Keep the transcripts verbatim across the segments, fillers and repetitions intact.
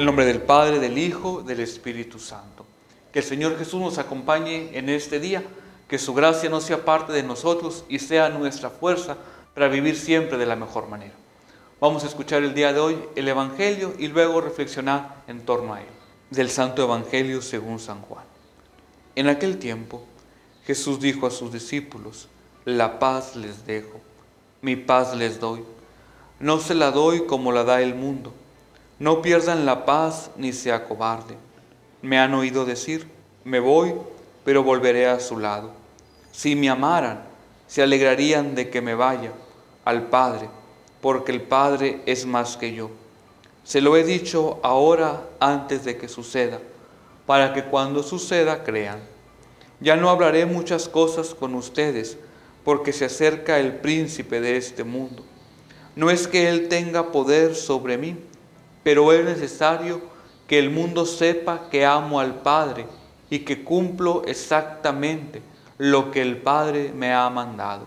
En nombre del Padre, del Hijo, del Espíritu Santo. Que el Señor Jesús nos acompañe en este día, que su gracia no sea parte de nosotros y sea nuestra fuerza para vivir siempre de la mejor manera. Vamos a escuchar el día de hoy el Evangelio y luego reflexionar en torno a él. Del Santo Evangelio según San Juan. En aquel tiempo, Jesús dijo a sus discípulos: la paz les dejo, mi paz les doy. No se la doy como la da el mundo. No pierdan la paz ni se acobarden. Me han oído decir: me voy, pero volveré a su lado. Si me amaran, se alegrarían de que me vaya al Padre, porque el Padre es más que yo. Se lo he dicho ahora antes de que suceda, para que cuando suceda crean. Ya no hablaré muchas cosas con ustedes, porque se acerca el príncipe de este mundo. No es que él tenga poder sobre mí, pero es necesario que el mundo sepa que amo al Padre y que cumplo exactamente lo que el Padre me ha mandado.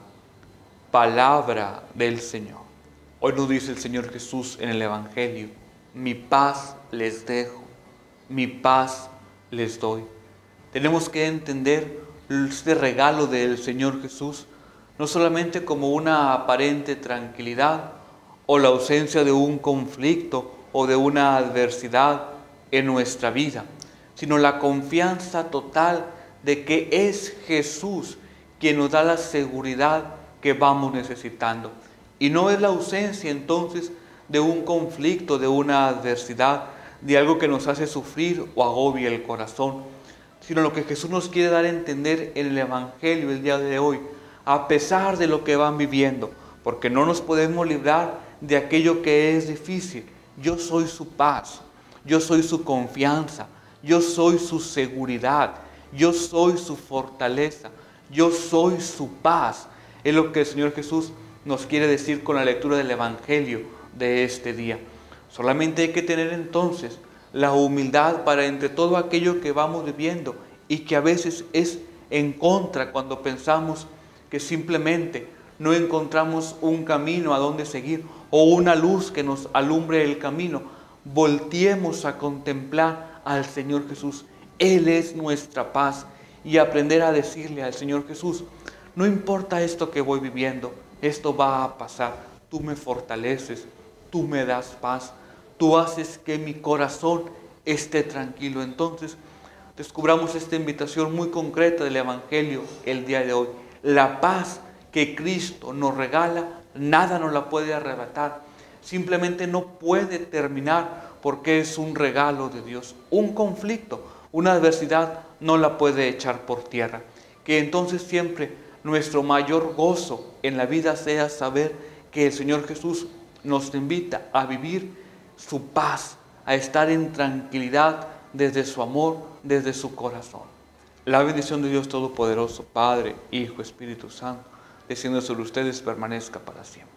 Palabra del Señor. Hoy nos dice el Señor Jesús en el Evangelio: mi paz les dejo, mi paz les doy. Tenemos que entender este regalo del Señor Jesús no solamente como una aparente tranquilidad o la ausencia de un conflicto o de una adversidad en nuestra vida, sino la confianza total de que es Jesús quien nos da la seguridad que vamos necesitando. Y no es la ausencia entonces de un conflicto, de una adversidad, de algo que nos hace sufrir o agobia el corazón, sino lo que Jesús nos quiere dar a entender en el Evangelio el día de hoy, a pesar de lo que van viviendo, porque no nos podemos librar de aquello que es difícil. Yo soy su paz, yo soy su confianza, yo soy su seguridad, yo soy su fortaleza, yo soy su paz. Es lo que el Señor Jesús nos quiere decir con la lectura del Evangelio de este día. Solamente hay que tener entonces la humildad para entre todo aquello que vamos viviendo y que a veces es en contra cuando pensamos que simplemente no encontramos un camino a donde seguir o una luz que nos alumbre el camino. Volteemos a contemplar al Señor Jesús. Él es nuestra paz, y aprender a decirle al Señor Jesús: no importa esto que voy viviendo, esto va a pasar. Tú me fortaleces, tú me das paz, tú haces que mi corazón esté tranquilo. Entonces, descubramos esta invitación muy concreta del Evangelio el día de hoy. La paz que Cristo nos regala, nada nos la puede arrebatar. Simplemente no puede terminar porque es un regalo de Dios. Un conflicto, una adversidad no la puede echar por tierra. Que entonces siempre nuestro mayor gozo en la vida sea saber que el Señor Jesús nos invita a vivir su paz, a estar en tranquilidad desde su amor, desde su corazón. La bendición de Dios Todopoderoso, Padre, Hijo, Espíritu Santo, descienda sobre ustedes, permanezca para siempre.